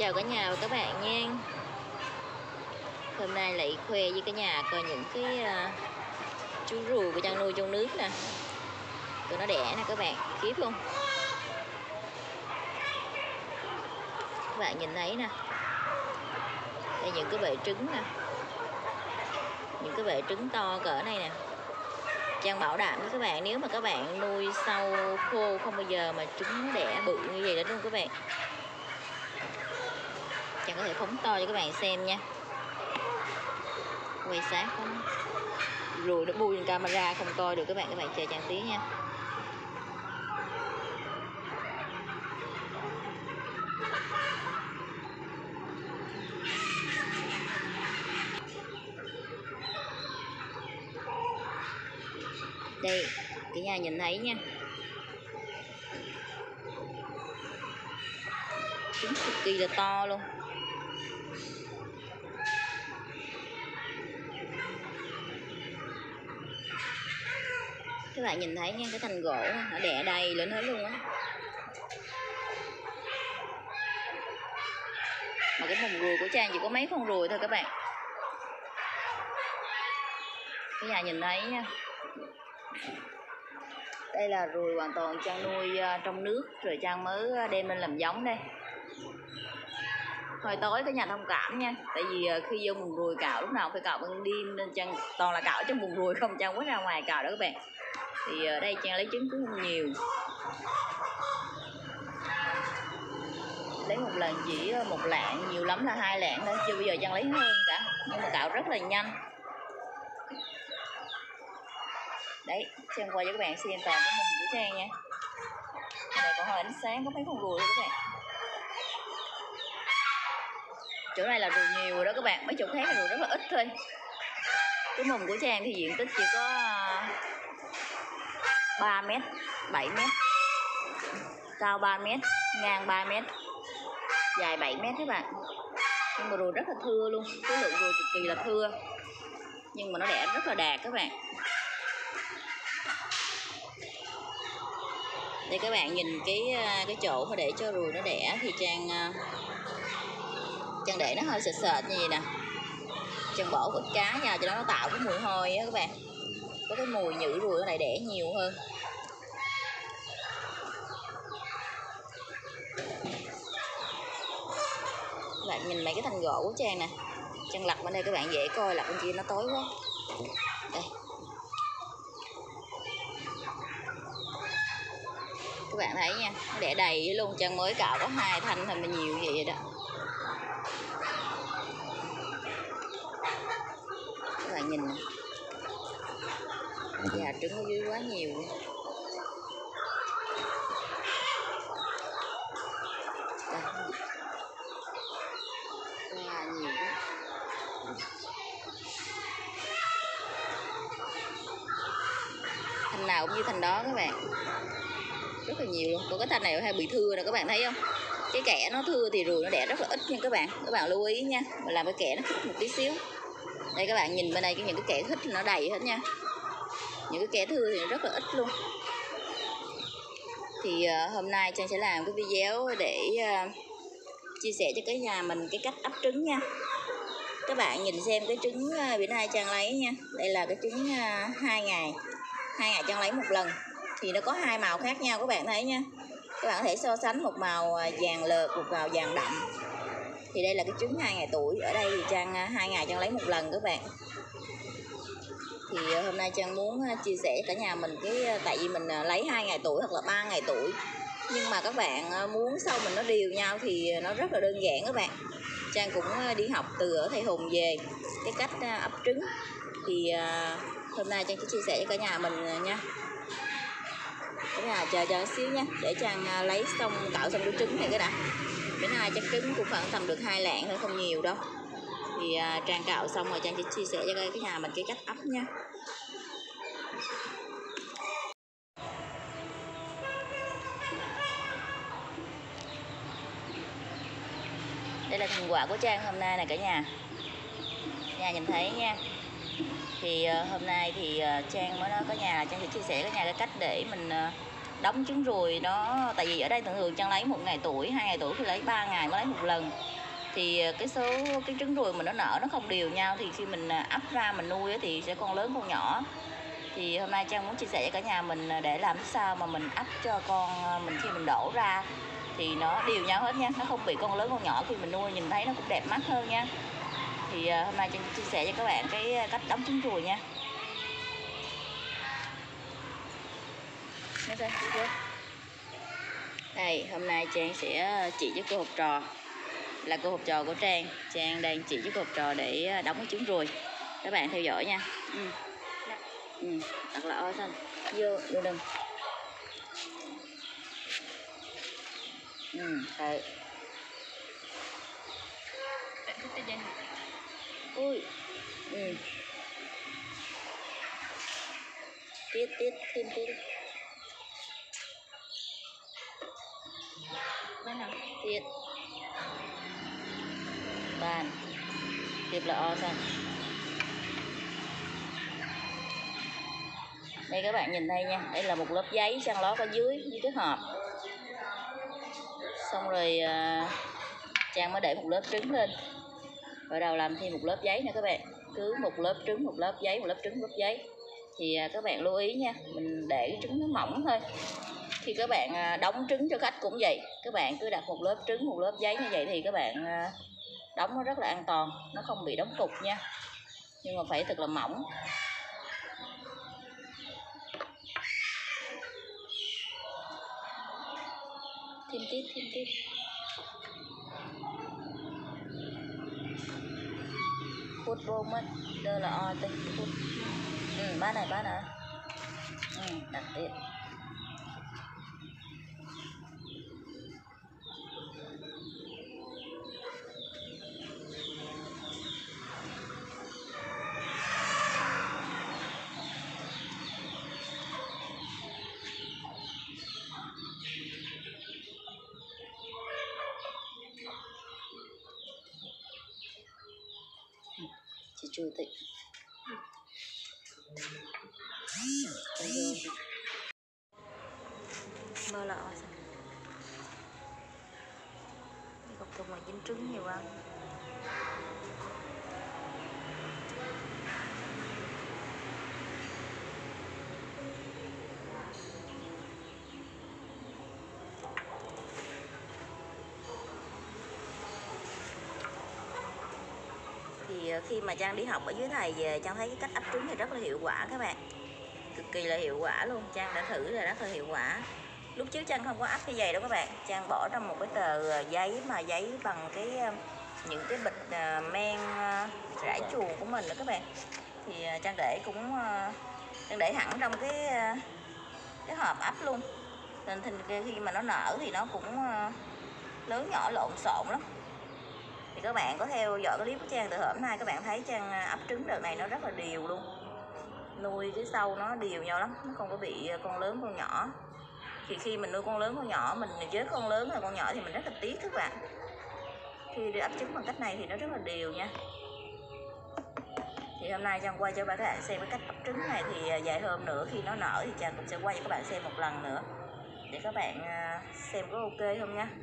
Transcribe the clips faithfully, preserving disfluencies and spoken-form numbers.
chào cả nhà và các bạn nha. Hôm nay lại khoe với cả nhà coi những cái uh, chú rùa của Trang nuôi trong nước nè. Tụi nó đẻ nè các bạn, khiếp không? Các bạn nhìn thấy nè. Đây những cái bệ trứng nè. Những cái bệ trứng to cỡ này nè. Trang bảo đảm với các bạn, nếu mà các bạn nuôi sâu khô không bao giờ mà trứng nó đẻ bự như vậy đó luôn các bạn. Trang có thể phóng to cho các bạn xem nha. Quay sát không? Rồi nó bui lên camera không coi được các bạn. Các bạn chờ Trang tí nha. Đây, cả nhà nhìn thấy nha. Trứng cực kỳ là to luôn. Các bạn nhìn thấy nha, cái thành gỗ nó đẻ đầy lên hết luôn á. Mà cái vùng ruồi của Trang chỉ có mấy con ruồi thôi các bạn. Các nhà nhìn thấy nha. Đây là ruồi hoàn toàn Trang nuôi trong nước rồi Trang mới đem lên làm giống đây. Hồi tối cả nhà thông cảm nha. Tại vì khi vô vùng ruồi cạo lúc nào phải cạo ban đêm nên Trang toàn là cạo trong vùng ruồi không, Trang quét ra ngoài cạo đó các bạn. Thì ở đây Trang lấy trứng cũng không nhiều. Lấy một lần chỉ một lạng, nhiều lắm là hai lạng thôi, chưa bây giờ Trang lấy hơn cả. Nhưng mà cạo rất là nhanh. Đấy, Trang quay cho các bạn xem toàn cái mùng của Trang nha. Đây còn hơi ánh sáng có mấy con ruồi luôn các bạn. Chỗ này là ruồi nhiều rồi đó các bạn, mấy chỗ khác là ruồi rất là ít thôi. Cái mùng của Trang thì diện tích chỉ có ba mét, bảy mét, cao ba mét, ngang ba mét, dài bảy mét các bạn. Nhưng mà ruồi rất là thưa luôn, số lượng ruồi cực kỳ là thưa. Nhưng mà nó đẻ rất là đạt các bạn. Đây các bạn nhìn cái cái chỗ mà để cho ruồi nó đẻ thì Trang Trang để nó hơi sệt sệt như vậy nè. Trang bỏ một ít cá vào cho nó tạo cái mùi hôi á các bạn. Có cái mùi nhử ruồi nó lại đẻ nhiều hơn. Các bạn nhìn mấy cái thành gỗ của Trang nè. Trang lật bên đây các bạn dễ coi, lật bên kia nó tối quá. Đây. Các bạn thấy nha, nó đẻ đầy luôn. Trang mới cạo có hai thanh thôi mà nhiều vậy đó. Các bạn nhìn nè. Dạ trứng ở dưới quá nhiều. Đây. Wow, nhiều quá. Thanh nào cũng như thanh đó các bạn. Rất là nhiều luôn. Còn cái thanh này hay bị thưa nè các bạn thấy không? Cái kẽ nó thưa thì ruồi nó đẻ rất là ít nha các bạn. Các bạn lưu ý nha. Mình làm cái kẽ nó khít một tí xíu. Đây các bạn nhìn bên đây, những cái kẽ khít nó đầy hết nha. Những cái kẽ thưa thì nó rất là ít luôn. Thì uh, hôm nay Trang sẽ làm cái video để uh, chia sẻ cho cái nhà mình cái cách ấp trứng nha. Các bạn nhìn xem cái trứng uh, bữa nay Trang lấy nha. Đây là cái trứng uh, hai ngày. Hai ngày Trang lấy một lần. Thì nó có hai màu khác nhau các bạn thấy nha. Các bạn có thể so sánh một màu vàng lợt, một màu vàng đậm. Thì đây là cái trứng hai ngày tuổi. Ở đây thì Trang hai ngày Trang lấy một lần các bạn. Thì hôm nay Trang muốn chia sẻ cả nhà mình cái, tại vì mình lấy hai ngày tuổi hoặc là ba ngày tuổi. Nhưng mà các bạn muốn sâu mình nó đều nhau thì nó rất là đơn giản các bạn. Trang cũng đi học từ ở thầy Hùng về cái cách ấp trứng. Thì hôm nay Trang sẽ chia sẻ với cả nhà mình nha. Cái nhà chờ chờ xíu nha, để Trang lấy xong cạo xong đứa trứng này cái đã. Bữa nay chắc trứng cũng khoảng tầm được hai lạng thôi, không nhiều đâu. Thì à, Trang cạo xong rồi Trang sẽ chia sẻ cho cái nhà mình cái cách ấp nha. Đây là thành quả của Trang hôm nay nè cả nhà. Nhà nhìn thấy nha. Thì uh, hôm nay thì uh, Trang mới nói cả nhà, Trang sẽ chia sẻ cả nhà cái cách để mình uh, đóng trứng ruồi nó. Tại vì ở đây thường thường Trang lấy một ngày tuổi, hai ngày tuổi thì lấy ba ngày mới lấy một lần. thì cái số cái trứng ruồi mình nó nở nó không đều nhau, thì khi mình ấp ra mình nuôi thì sẽ con lớn con nhỏ. Thì hôm nay Trang muốn chia sẻ với cả nhà mình để làm sao mà mình ấp cho con mình khi mình đổ ra thì nó đều nhau hết nha, nó không bị con lớn con nhỏ, khi mình nuôi nhìn thấy nó cũng đẹp mắt hơn nha. Thì hôm nay Trang chia sẻ với các bạn cái cách đóng trứng ruồi nha. Đây, hôm nay Trang sẽ chỉ cho cô học trò, là cô học trò của Trang. Trang đang chỉ cho cô học trò để đóng cái trứng ruồi. Các bạn theo dõi nha. Ừ. Ừ, thật là o xanh. Vô, vô đừng. Ừ, thôi. Ui. Ừ. Tiết, tiết, tiết, tiết. Tiết. Bàn. Tiếp là o xanh. Đây các bạn nhìn thấy nha, đây là một lớp giấy Trang lót ở dưới như cái hộp. Xong rồi uh, Trang mới để một lớp trứng lên. Rồi đầu làm thêm một lớp giấy nữa các bạn. Cứ một lớp trứng, một lớp giấy, một lớp trứng, một lớp giấy. Thì uh, các bạn lưu ý nha, mình để cái trứng nó mỏng thôi. Khi các bạn uh, đóng trứng cho khách cũng vậy. Các bạn cứ đặt một lớp trứng, một lớp giấy như vậy thì các bạn uh, đóng nó rất là an toàn. Nó không bị đóng cục nha. Nhưng mà phải thật là mỏng. Thêm tiếp, thêm tiếp. Phút vô mất, đây là o tinh phút. Ừ, ba này, ba này. Ừ, đặt tiếp. Chị chủ tịch. Mơ lọ sao? Đi cọc thùng mà dính trứng nhiều ăn. Thì khi mà Trang đi học ở dưới thầy về, Trang thấy cái cách ấp trứng này rất là hiệu quả các bạn. Cực kỳ là hiệu quả luôn, Trang đã thử là rất là hiệu quả. Lúc trước Trang không có ấp cái giày đâu các bạn. Trang bỏ trong một cái tờ giấy mà giấy bằng cái những cái bịch men rải chuồng của mình đó các bạn. Thì Trang để cũng Trang để hẳn trong cái cái hộp ấp luôn. Nên khi mà nó nở thì nó cũng lớn nhỏ lộn xộn lắm. Thì các bạn có theo dõi cái clip của Trang từ hôm nay, các bạn thấy Trang ấp trứng đợt này nó rất là đều luôn. Nuôi cái sâu nó đều nhau lắm, nó không có bị con lớn con nhỏ. Thì khi mình nuôi con lớn con nhỏ, mình chết con lớn hay con nhỏ thì mình rất là tiếc các bạn. Khi đi ấp trứng bằng cách này thì nó rất là đều nha. Thì hôm nay Trang quay cho các bạn xem cái cách ấp trứng này, thì vài hôm nữa khi nó nở thì Trang cũng sẽ quay cho các bạn xem một lần nữa để các bạn xem có ok không nha.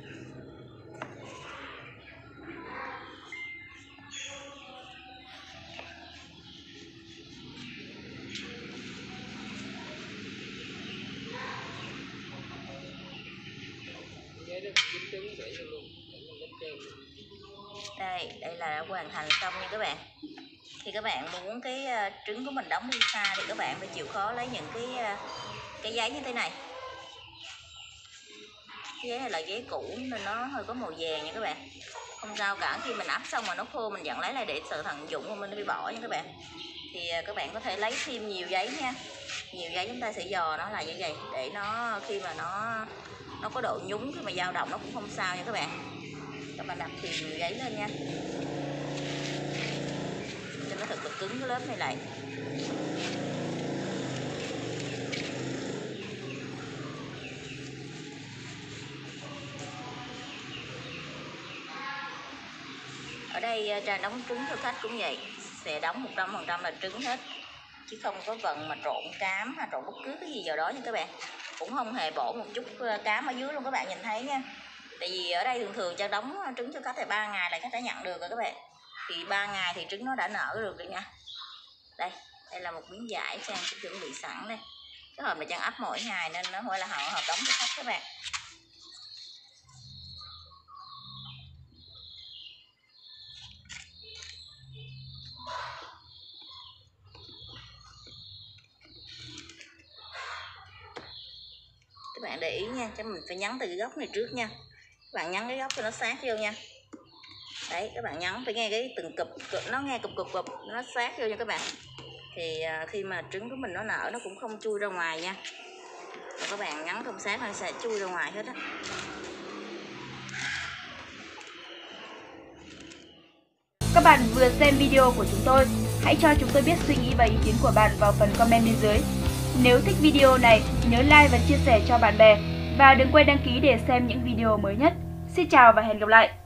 Đây, đây là đã hoàn thành xong nha các bạn. Thì các bạn muốn cái uh, trứng của mình đóng đi xa thì các bạn phải chịu khó lấy những cái uh, cái giấy như thế này. Cái giấy này là giấy cũ nên nó hơi có màu vàng nha các bạn. Không sao cả, khi mình ấp xong mà nó khô mình vẫn lấy lại để sợ thằng dụng của mình đi bỏ nha các bạn. Thì uh, các bạn có thể lấy thêm nhiều giấy nha. Nhiều giấy chúng ta sẽ dò nó là như vậy để nó khi mà nó nó có độ nhúng, khi mà dao động nó cũng không sao nha các bạn. Các bạn đặt thêm nhiều giấy lên nha, cho nó thật là cứng cái lớp này lại. Ở đây Trang đóng trứng cho khách cũng vậy, sẽ đóng một trăm phần trăm là trứng hết, chứ không có cần mà trộn cám hay trộn bất cứ cái gì vào đó nha các bạn. Cũng không hề bỏ một chút cám ở dưới luôn, các bạn nhìn thấy nha. Tại vì ở đây thường thường cho đóng trứng cho khách thì ba ngày là khách đã nhận được rồi các bạn. Thì ba ngày thì trứng nó đã nở được rồi nha. Đây, đây là một miếng vải Trang sẽ chuẩn bị sẵn đây. Cái hộp này Trang ấp mỗi ngày nên nó phải là họ hộp đóng cho khách các bạn. Các bạn để ý nha, cho mình phải nhấn từ cái góc này trước nha. Các bạn nhấn cái góc cho nó sát vô nha. Đấy, các bạn nhấn phải nghe cái từng cụp, nó nghe cụp cụp cụp, nó sát vô nha các bạn. Thì à, khi mà trứng của mình nó nở nó cũng không chui ra ngoài nha. Còn các bạn nhấn không sát nó sẽ chui ra ngoài hết á. Các bạn vừa xem video của chúng tôi, hãy cho chúng tôi biết suy nghĩ và ý kiến của bạn vào phần comment bên dưới. Nếu thích video này, nhớ like và chia sẻ cho bạn bè. Và đừng quên đăng ký để xem những video mới nhất. Xin chào và hẹn gặp lại!